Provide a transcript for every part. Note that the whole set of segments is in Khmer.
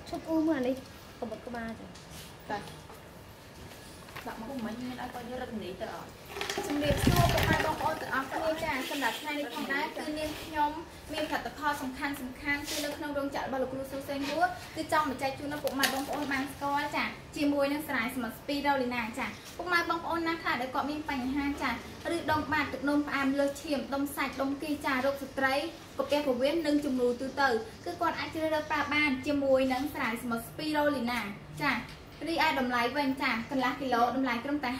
chụp u mà đi còn một cái ba rồi bạn mà cũng mấy người đã có nhớ rất nghĩ tới ជំរាបសួរពុកម៉ែបងប្អូនទាំងអស់គ្នាចាសម្រាប់ថ្ងៃនេះផងដែរគឺនាងខ្ញុំមានផលិតផលសំខាន់គឺនៅក្នុងរោងចក្ររបស់លោកគ្រូស៊ូសេងហួរគឺចង់បញ្ចែកជូនដល់ពុកម៉ែបងប្អូនបានស្គាល់ចាជាមួយនឹងសារ៉ាយសម្រាប់ស្ពីរូលីណាចាពុកម៉ែបងប្អូនណាខ្លះដែលគាត់មានបញ្ហាចាឬដុំបាតទឹកនោមផ្អែមលើសឈាមដុំសាច់ដុំគីចារោគស្ត្រីកាពះពោះវៀននិងជំងឺទូទៅគឺគាត់អាចជ្រើសរើសប្រើបានជាមួយនឹងសារ៉ាយសម្រាប់ស្ពីរូលីណាចារីឯតម្លៃវិញចាកន្លះគីឡូតម្លៃត្រឹមតែ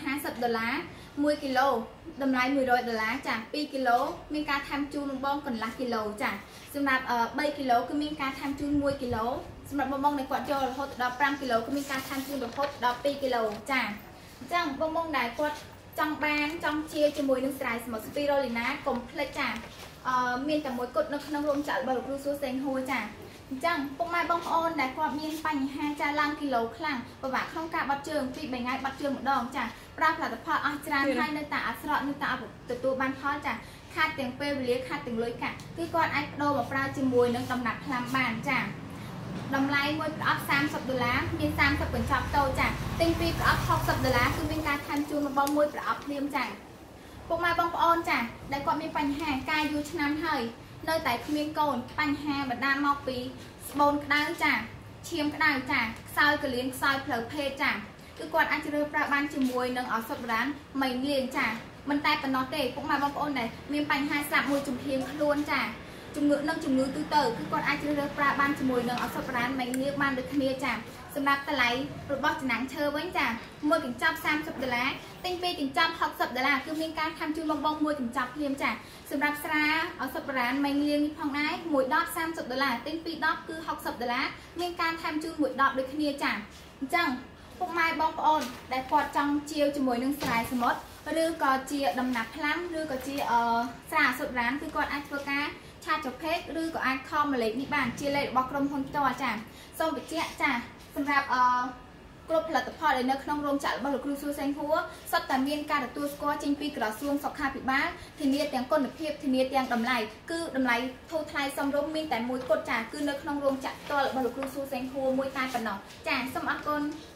$50 1គីឡូតម្លៃ$100ចា2គីឡូមានការថែមជូនបងបងកន្លះគីឡូចាសម្រាប់3គីឡូគឺមានការថែមជូន1គីឡូសម្រាប់បងបងដែលគាត់ចូលរហូតដល់5គីឡូគឺមានការថែមជូនរហូតដល់2គីឡូចាអញ្ចឹងបងបងដែលគាត់ចង់បានចង់ជាជាមួយនឹងស្រ័យស្មុតស្ពីរូលីណាកុំភ្លេចចាមានតែមួយគត់នៅក្នុងរោងចក្ររបស់លោកគ្រូស៊ូសេងហួរចាអញ្ចឹងពុកម៉ែបងប្អូនដែលគាត់មានបញ្ហាចាឡើងគីឡូខ្លាំងពិបាកក្នុងការបាត់ជើងពី3ថ្ងៃបាត់ជើងម្ដងចាប្រើផលិតផលអស់ច្រើនហើយនៅតែអត់ស្រក់នៅតែអត់ទទួលបានផលចាខាតទាំងពេលវេលាខាតទាំងលុយកាក់គឺគាត់អាចបដូរមកប្រើជាមួយនឹងដំណាប់ថ្នាំបានចាតម្លៃមួយប្រអប់$30មាន30កញ្ចប់តូចចាទិញពីប្រអប់$60គឺមានការថែមជូនរបស់មួយប្រអប់ភ្លាមចាពុកម៉ែបងប្អូនចាដែលគាត់មានបញ្ហាកាយយូរឆ្នាំហើយនៅតែគ្មានកូនបញ្ហាបណ្ដាលមកពីស្បូនក្តៅចាឈាមក្តៅចាខ្សោយកលៀនខ្សោយផ្លូវភេទចាគឺគាត់អាចជ្រើសប្រើបានជាមួយនឹងឱសថបុរាណមីលៀងចាមិនតែប៉ុណ្ណោះទេពុកម៉ែបងប្អូនដែលមានបញ្ហាស្លាប់មួយជំហានខ្លួនចាជំងឺទូទៅគឺគាត់អាចជ្រើសរើសប្រើបានជាមួយនឹងឱសថបុរាណមីលៀងបានដូចគ្នាចាសម្រាប់តម្លៃរបស់ចំណាំងឈើវិញចាមួយកញ្ចប់$30ទិញពីកញ្ចប់$60គឺមានការថែមជូនបងមួយកញ្ចប់ភ្លាមចាសម្រាប់ស្រាឱសថបុរាណមីលៀងនេះផងដែរមួយដប$30ទិញពី10គឺ$60មានការថែមជូនមួយដបដូចគ្នាចាអញ្ចឹងពុកម៉ែបងប្អូនដែលគាត់ចង់ជាវជាមួយនឹងស្រែសមុទ្រឬក៏ជាដំណាប់ផ្លាំឬក៏ជាស្រាឱសថបុរាណគឺគាត់អាចធ្វើការឆាតចុះភេកឬក៏អាចខមលេខនេះបានជាលេខរបស់ក្រុមហ៊ុនផ្ទាល់ចាសូមបញ្ជាក់ចាសម្រាប់គ្រប់ផលិតផលដែលនៅក្នុងរោងចក្ររបស់លោកគ្រូស៊ូសេងហួរសុទ្ធតែមានការទទួលស្គាល់ចេញពីក្រសួងសុខាភិបាលធានាទាំងគុណភាពធានាទាំងតម្លៃគឺតម្លៃធូរថ្លៃសមរម្យមានតែមួយគត់ចាគឺនៅក្នុងរោងចក្រផ្ទាល់របស់លោកគ្រូស៊ូសេងហួរមួយតែប៉ុណ្ណោះចាសូមអរគុណ